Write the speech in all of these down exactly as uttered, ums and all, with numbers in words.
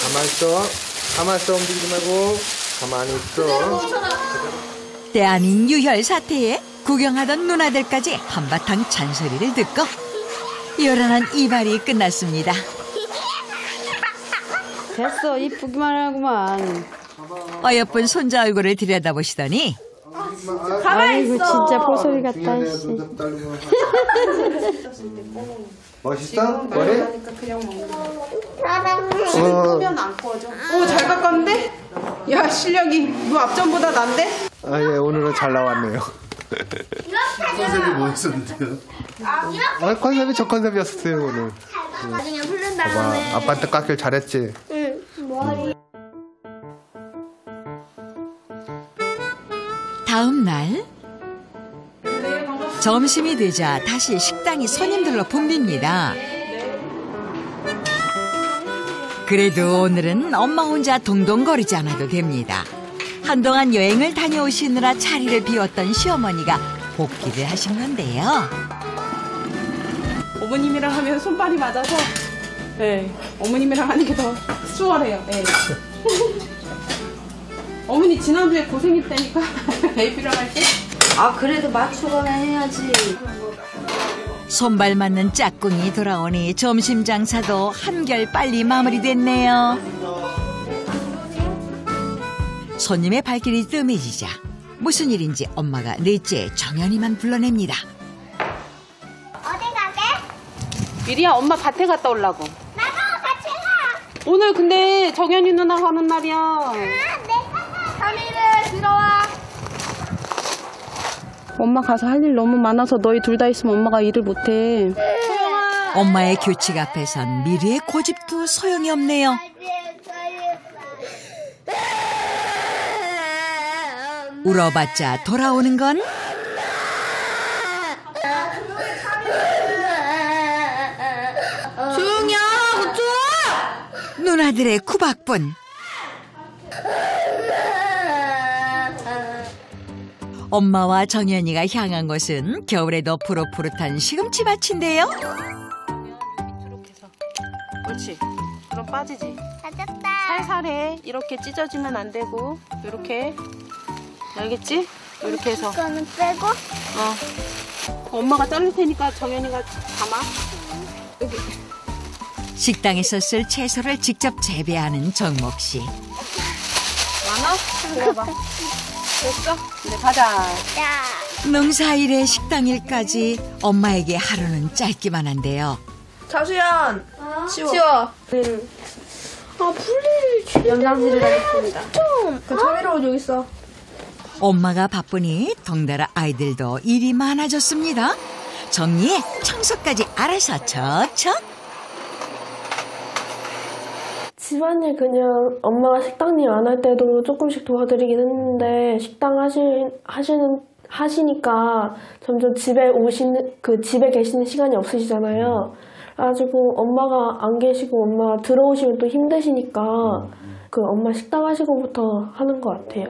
가만히 있어. 가만히 있어. 움직이지 말고. 가만히 있어. 때 아닌 유혈 사태에 구경하던 누나들까지 한바탕 잔소리를 듣고 요란한 이발이 끝났습니다. 됐어, 이쁘기만 하구만. 어여쁜 손자 얼굴을 들여다보시더니 아이고 진짜 보소리 같다. 멋있어? 머리? 그냥 먹는 거. 끄면 안 꺼져. 오, 잘 깎았는데? 야, 실력이 뭐 앞전보다 난데? 아, 예, 오늘은 잘 나왔네요. 컨셉이 뭐였었는데요? 아, 컨셉이 저 컨셉이었어요, 오늘. 나중에 풀른 봐봐, 다음에 아빠한테 깎길 잘했지? 응, 머리. 다음 날 점심이 되자 다시 식당이 손님들로 붐빕니다. 그래도 오늘은 엄마 혼자 동동거리지 않아도 됩니다. 한동안 여행을 다녀오시느라 자리를 비웠던 시어머니가 복귀를 하신 건데요. 어머님이랑 하면 손발이 맞아서 네, 어머님이랑 하는 게 더 수월해요. 네. 어머니 지난주에 고생했다니까 베이비랑 할 때. 아 그래도 맞추거나 해야지. 손발 맞는 짝꿍이 돌아오니 점심 장사도 한결 빨리 마무리됐네요. 손님의 발길이 뜸해지자 무슨 일인지 엄마가 넷째 정연이만 불러냅니다. 어디 가게? 미리야 엄마 밭에 갔다 오려고. 나도 같이 가. 오늘 근데 정연이 누나 가는 날이야. 아, 내가 다미를 들어와. 엄마 가서 할 일 너무 많아서 너희 둘 다 있으면 엄마가 일을 못해. 엄마의 규칙 앞에선 미리의 고집도 소용이 없네요. 울어봤자 돌아오는 건 조용히 하고 좀. 누나들의 구박뿐. 엄마와 정연이가 향한 곳은 겨울에도 푸릇푸릇한 시금치 밭인데요. 이렇게 해서. 그렇지. 그럼 빠지지. 찾았다. 살살해. 이렇게 찢어지면 안 되고. 이렇게. 알겠지? 이렇게 해서. 이거는 빼고. 어. 엄마가 자를 테니까 정연이가 담아. 여기. 식당에서 쓸 채소를 직접 재배하는 정목 씨. 많아? 들어봐. 됐어? 이제 가자. 야. 농사일에 식당일까지 엄마에게 하루는 짧기만 한데요. 자수연 어? 치워. 치워. 아 분리 연장질을 하겠습니다. 좀. 그 참이로 여기 있어. 엄마가 바쁘니 덩달아 아이들도 일이 많아졌습니다. 정리에 청소까지 알아서 척척. 집안일 그냥 엄마가 식당일 안 할 때도 조금씩 도와드리긴 했는데 식당 하시, 하시는 하시니까 점점 집에 오시는 그 집에 계시는 시간이 없으시잖아요. 그래가지고 엄마가 안 계시고 엄마 들어오시면 또 힘드시니까 그 엄마 식당 하시고부터 하는 것 같아요.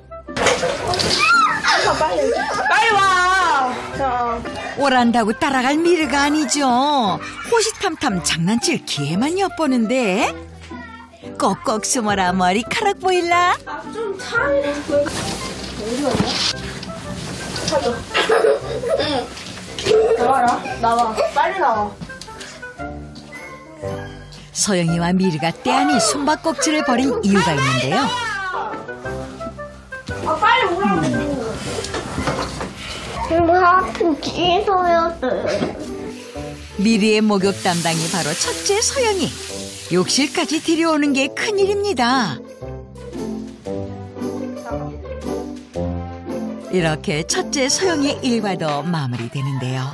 빨리. 빨리 와. 자. 오란다고 따라갈 미르가 아니죠. 호시탐탐 장난칠 기회만 엿보는데. 꼭꼭 숨어라 머리카락 보일라. 좀 차이를 어디 갔냐? 찾아. 응. 나와라. 나와. 빨리 나와. 소영이와 미르가 때아니 숨바꼭질을 벌인 이유가 있는데요. 아 빨리 오라고. 음, 기소였어요. 미리의 목욕 담당이 바로 첫째 소영이. 욕실까지 들여오는 게 큰일입니다. 이렇게 첫째 소영의 일과도 마무리되는데요.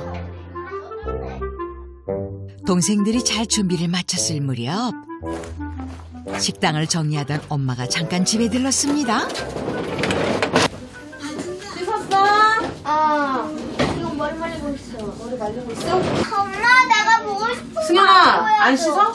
동생들이 잘 준비를 마쳤을 무렵 식당을 정리하던 엄마가 잠깐 집에 들렀습니다. 씻었어? 아, 지금 머리 말리고 있어. 머리 말리고 있어? 엄마, 내가 보고 싶은 승현아, 안 씻어?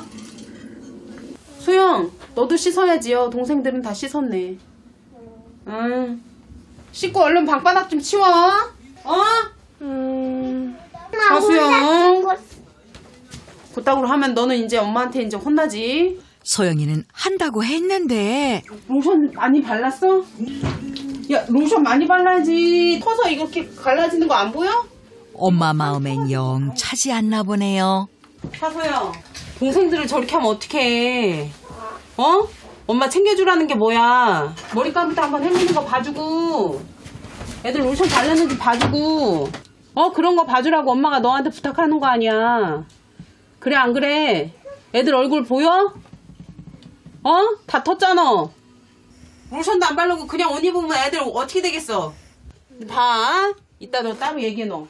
소영, 너도 씻어야지요. 동생들은 다 씻었네. 응. 씻고 얼른 방바닥 좀 치워. 어? 음. 자수영. 그따구로 하면 너는 이제 엄마한테 이제 혼나지. 소영이는 한다고 했는데 로션 많이 발랐어? 야, 로션 많이 발라야지. 커서 이렇게 갈라지는 거 안 보여? 엄마 마음엔 영 차지 않나 보네요. 차서영, 동생들을 저렇게 하면 어떡해. 어? 엄마 챙겨주라는 게 뭐야. 머리감부터 한번 해보는 거 봐주고, 애들 로션 발랐는지 봐주고, 어? 그런 거 봐주라고 엄마가 너한테 부탁하는 거 아니야. 그래 안 그래? 애들 얼굴 보여? 어? 다 텄잖아. 로션도 안 바르고 그냥 옷 입으면 애들 어떻게 되겠어? 봐. 이따 너 따로 얘기해 너.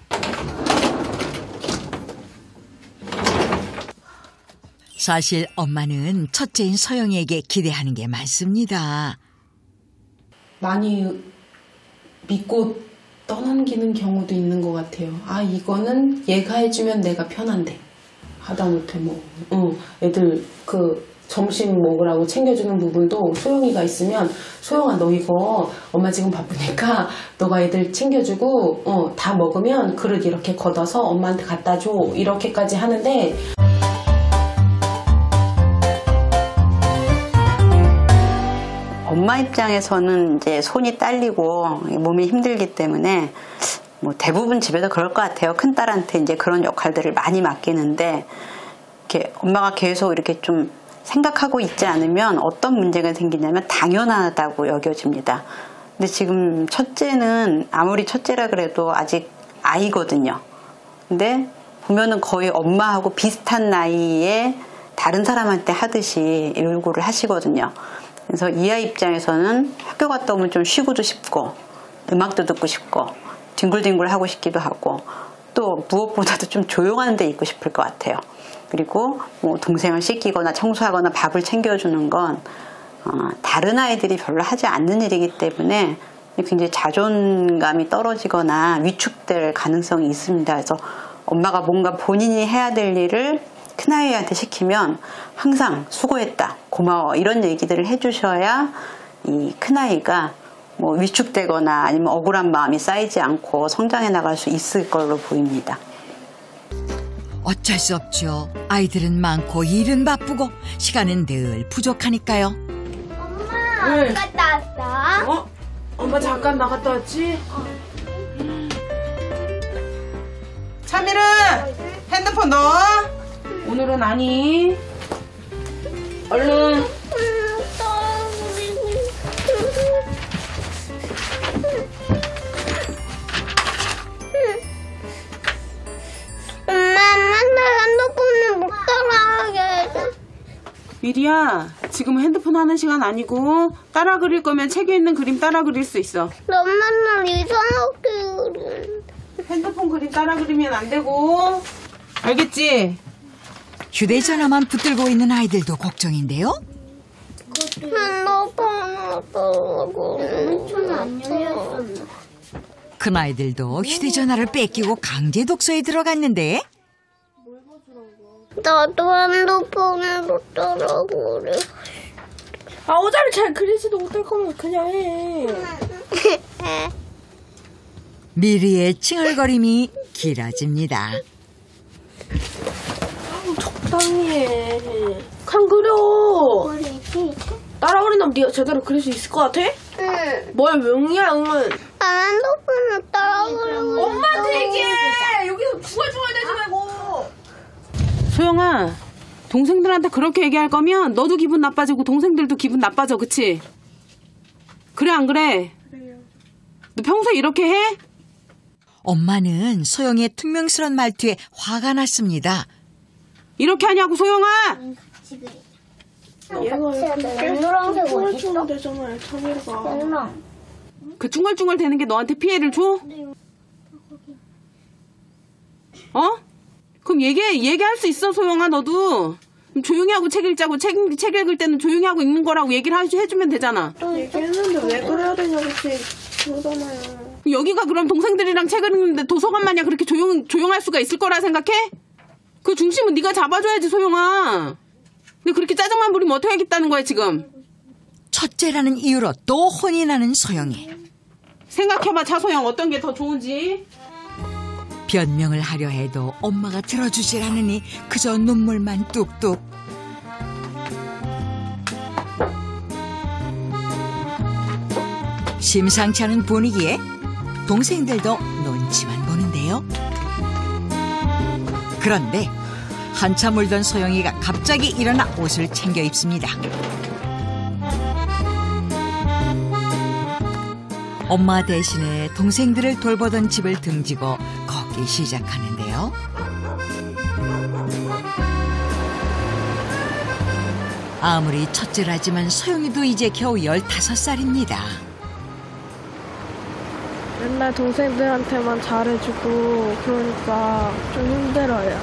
사실 엄마는 첫째인 서영이에게 기대하는 게 많습니다. 많이 믿고 떠넘기는 경우도 있는 것 같아요. 아, 이거는 얘가 해주면 내가 편한데. 하다못해 뭐, 응, 애들 그 점심 먹으라고 챙겨주는 부분도 소영이가 있으면 소영아 너 이거 엄마 지금 바쁘니까 너가 애들 챙겨주고 어, 다 먹으면 그릇 이렇게 걷어서 엄마한테 갖다 줘. 이렇게까지 하는데 엄마 입장에서는 이제 손이 딸리고 몸이 힘들기 때문에 뭐 대부분 집에서 그럴 것 같아요. 큰딸한테 이제 그런 역할들을 많이 맡기는데 이렇게 엄마가 계속 이렇게 좀 생각하고 있지 않으면 어떤 문제가 생기냐면 당연하다고 여겨집니다. 근데 지금 첫째는 아무리 첫째라 그래도 아직 아이거든요. 근데 보면은 거의 엄마하고 비슷한 나이에 다른 사람한테 하듯이 요구를 하시거든요. 그래서 이 아이 입장에서는 학교 갔다 오면 좀 쉬고도 싶고 음악도 듣고 싶고 뒹굴뒹굴 하고 싶기도 하고 또 무엇보다도 좀 조용한 데 있고 싶을 것 같아요. 그리고 뭐 동생을 씻기거나 청소하거나 밥을 챙겨주는 건 어, 다른 아이들이 별로 하지 않는 일이기 때문에 굉장히 자존감이 떨어지거나 위축될 가능성이 있습니다. 그래서 엄마가 뭔가 본인이 해야 될 일을 큰아이한테 시키면 항상 수고했다, 고마워 이런 얘기들을 해주셔야 이 큰아이가 뭐 위축되거나 아니면 억울한 마음이 쌓이지 않고 성장해 나갈 수 있을 걸로 보입니다. 어쩔 수 없죠. 아이들은 많고 일은 바쁘고 시간은 늘 부족하니까요. 엄마, 응. 어디 갔다 왔어? 어? 엄마 잠깐 나갔다 왔지? 차미르 핸드폰 넣어. 오늘은 아니. 얼른. 엄마, 맨날 핸드폰을 못 따라하게 해서. 미리야, 지금 핸드폰 하는 시간 아니고 따라 그릴 거면 책에 있는 그림 따라 그릴 수 있어. 넌 맨날 이상하게 그래. 핸드폰 그림 따라 그리면 안 되고. 알겠지? 휴대전화만 붙들고 있는 아이들도 걱정인데요. 핸드폰을 따라하고. 손 안 열렸었나? 큰 아이들도 휴대전화를 뺏기고 강제 독서에 들어갔는데 나도 핸드폰을 못 따라하고 그래. 아, 어차피 잘 그리지도 못할 거면 그냥 해. 미리의 칭얼거림이 길어집니다. 적당히 해. 그냥 그려. 그리지? 따라 그린다면 네가 제대로 그릴 수 있을 것 같아? 응. 뭘 응이야 응은. 나 핸드폰을 따라하고. 엄마한테 얘기해. 여기서 중얼중얼 대지 말고. 소영아, 동생들한테 그렇게 얘기할 거면 너도 기분 나빠지고 동생들도 기분 나빠져, 그치? 그래 안 그래? 그래요. 너 평소에 이렇게 해? 엄마는 소영의 퉁명스런 말투에 화가 났습니다. 이렇게 하냐고 소영아! 얘가 노란색 어디 있어? 중얼중얼 대잖아요. 참이가. 응. 그 중얼중얼 대는 게 너한테 피해를 줘? 어? 그럼 얘기, 얘기할 수 있어, 소영아, 너도. 그럼 조용히 하고 책 읽자고, 책, 책 읽을 때는 조용히 하고 읽는 거라고 얘기를 하, 해주면 되잖아. 얘기했는데 왜 그래야 되냐고 그러잖아요. 여기가 그럼 동생들이랑 책을 읽는데 도서관 마냥 그렇게 조용, 조용할 수가 있을 거라 생각해? 그 중심은 네가 잡아줘야지, 소영아. 근데 그렇게 짜증만 부리면 어떻게 하겠다는 거야, 지금? 첫째라는 이유로 또 혼이 나는 소영이. 생각해봐, 차소영, 어떤 게 더 좋은지. 변명을 하려 해도 엄마가 들어주질 않으니 그저 눈물만 뚝뚝. 심상치 않은 분위기에 동생들도 눈치만 보는데요. 그런데 한참 울던 소영이가 갑자기 일어나 옷을 챙겨 입습니다. 엄마 대신에 동생들을 돌보던 집을 등지고 걷기 시작하는데요. 아무리 첫째라지만 소영이도 이제 겨우 열다섯 살입니다. 맨날 동생들한테만 잘해주고 그러니까 좀 힘들어요.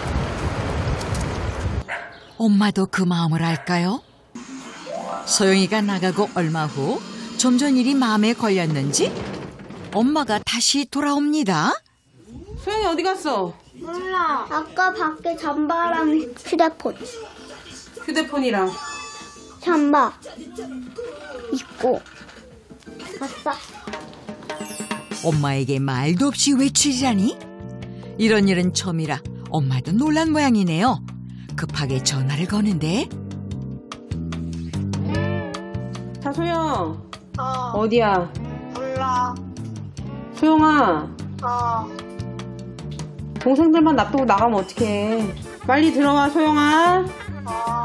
엄마도 그 마음을 알까요? 소영이가 나가고 얼마 후 좀 전 일이 마음에 걸렸는지 엄마가 다시 돌아옵니다. 소영이 어디 갔어? 몰라. 아까 밖에 잠바랑 휴대폰. 휴대폰이랑. 잠바. 입고. 갔어. 엄마에게 말도 없이 외출이라니? 이런 일은 처음이라 엄마도 놀란 모양이네요. 급하게 전화를 거는데. 자, 소영. 어. 어디야? 몰라. 소영아. 어. 동생들만 놔두고 나가면 어떡해. 빨리 들어와, 소영아. 어.